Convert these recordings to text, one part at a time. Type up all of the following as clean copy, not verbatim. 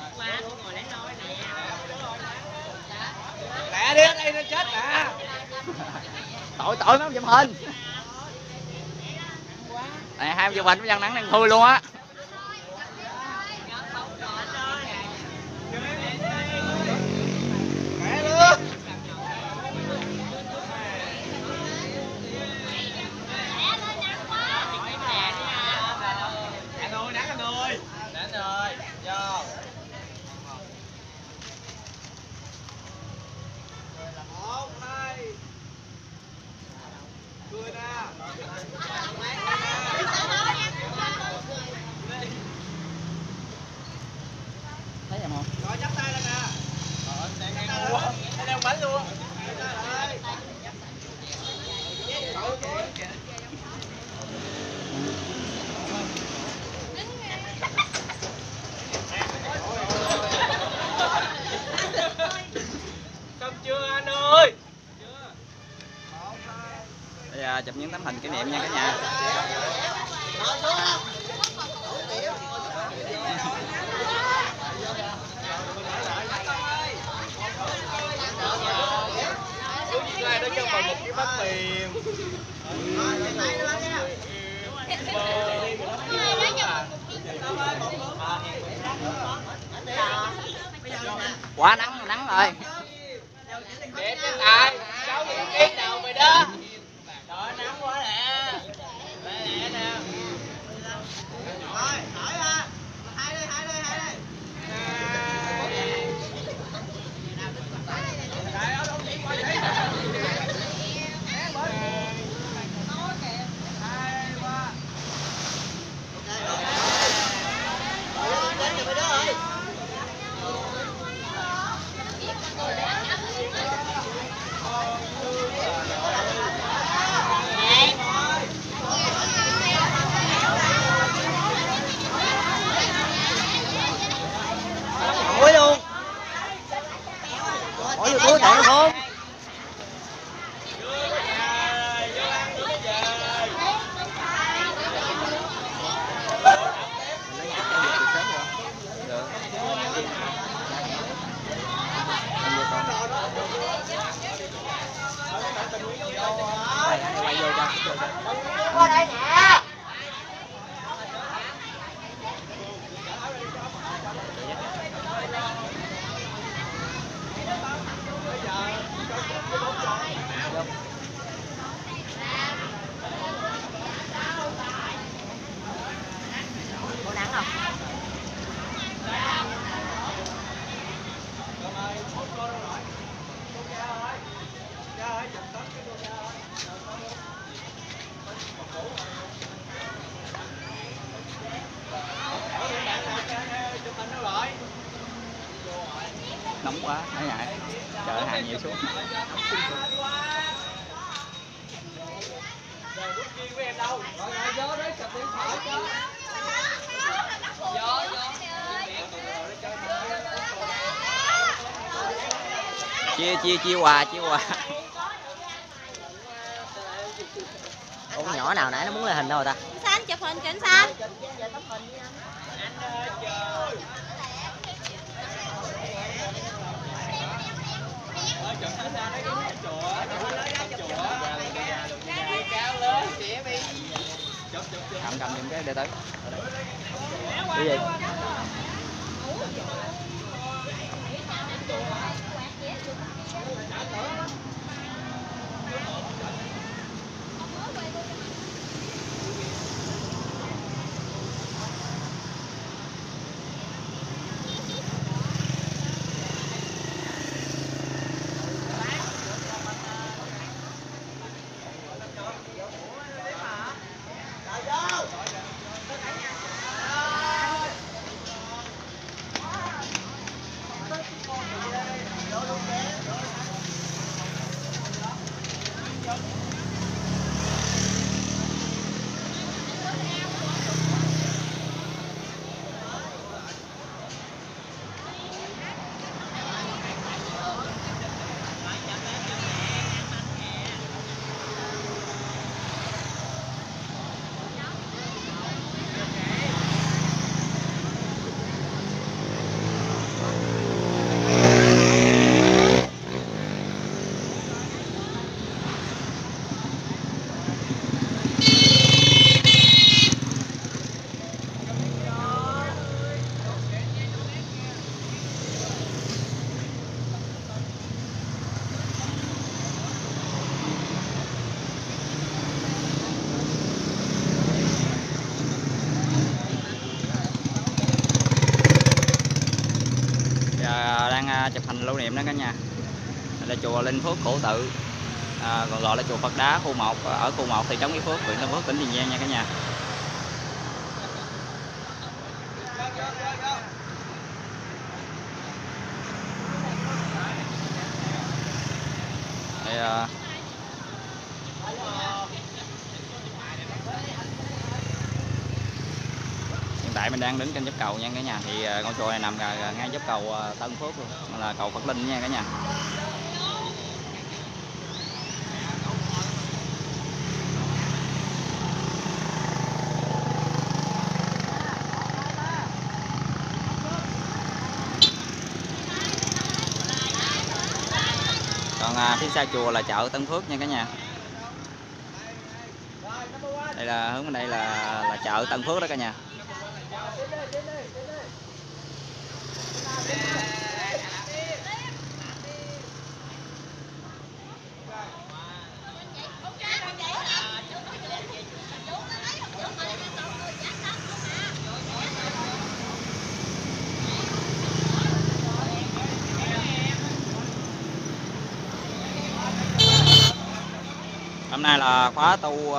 Lẹ đi, ở đây nó chết nè. Tội nó chụp hình. Này 2 chụp hình với dân nắng đang thui luôn á. Mẹ luôn. Anh ơi, vô. Một, hai. Cười nè. Thấy em không? Rồi chắp tay lên nè. Anh đeo bánh luôn. Xong chưa anh ơi? Bây giờ chụp những tấm hình kỷ niệm nha cả nhà. Nó cho mình một cái bánh tiền. Quá nắng rồi. Đẹp trên tài. 6 kg đầu mày đó. Trời nắng quá nè. Lẹ nè. Rồi, hỏi ha. Hai đây. Ủi luôn. Ủa vô túi tặng không? Quay vô cho. Qua đây nè. Có nắng không? Nóng quá, thấy ngại. Chợ hàng nhiều xuống. Chia quà. Ủa con nhỏ nào nãy nó muốn lên hình đâu rồi ta? Xanh chụp hình kìa Xanh. Cầm giùm cái để tới. Cái gì? ra chụp hình lưu niệm đó cả nhà. Đây là chùa Linh Phước Cổ Tự, còn gọi là chùa Phật Đá khu 1, ở khu 1 thị trấn Mỹ Phước, huyện Tân Phước, tỉnh Tiền Giang nha cả nhà. Đây, hiện tại mình đang đứng trên dốc cầu nha cả nhà. Thì ngôi chùa này nằm ngay dốc cầu Tân Phước luôn, là cầu Phật Linh nha cả nhà. Còn phía sau chùa là chợ Tân Phước nha cả nhà. Đây là hướng bên đây là chợ Tân Phước đó cả nhà. Hôm nay là khóa tu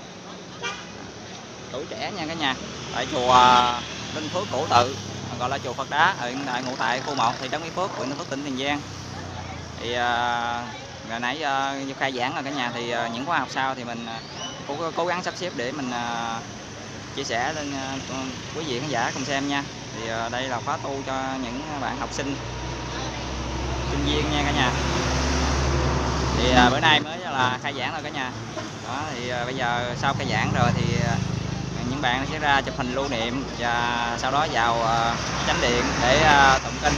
tuổi trẻ nha cả nhà, tại chùa Linh Phước Cổ Tự, gọi là chùa Phật Đá, hiện tại ngụ tại khu 1 thị trấn Mỹ Phước, huyện Tân Phước, tỉnh Tiền Giang. Thì ngày nãy khai giảng rồi cả nhà, thì những khóa học sau thì mình cũng cố gắng sắp xếp để mình chia sẻ lên quý vị khán giả cùng xem nha. Thì đây là khóa tu cho những bạn học sinh, sinh viên nha cả nhà. Thì bữa nay mới là khai giảng rồi cả nhà. Đó, thì bây giờ sau khai giảng rồi thì những bạn sẽ ra chụp hình lưu niệm và sau đó vào chánh điện để tụng kinh.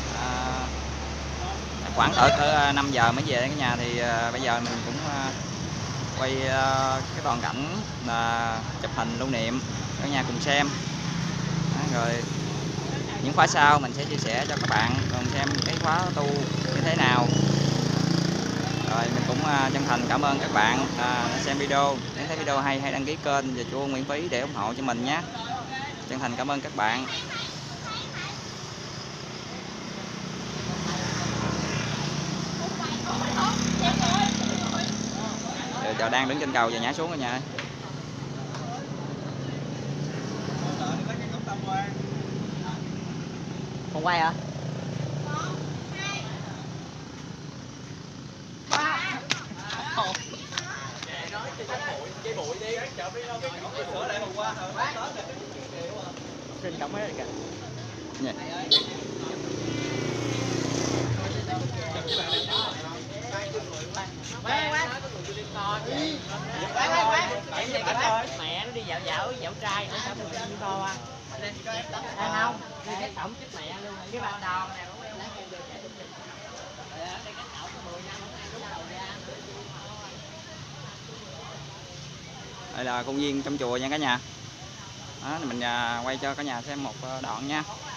Khoảng cỡ 5 giờ mới về cả nhà. Thì bây giờ mình cũng quay cái toàn cảnh là chụp hình lưu niệm cả nhà cùng xem. Đó, rồi những khóa sau mình sẽ chia sẻ cho các bạn cùng xem cái khóa tu như thế nào. Rồi mình cũng chân thành cảm ơn các bạn xem video. Nếu thấy video hay hãy đăng ký kênh và chuông miễn phí để ủng hộ cho mình nhé. Chân thành cảm ơn các bạn. Giờ đang đứng trên cầu và nhảy xuống rồi nha. Không quay hả? Trên cổng hết rồi kìa. Dạ. Mẹ nó đi dạo trai nữa sao mình đi to à? Đang không? Đi cái cổng chết mẹ luôn. Cái ban đầu này cũng Đây là công viên trong chùa nha cả nhà. Đó, mình quay cho cả nhà xem một đoạn nha.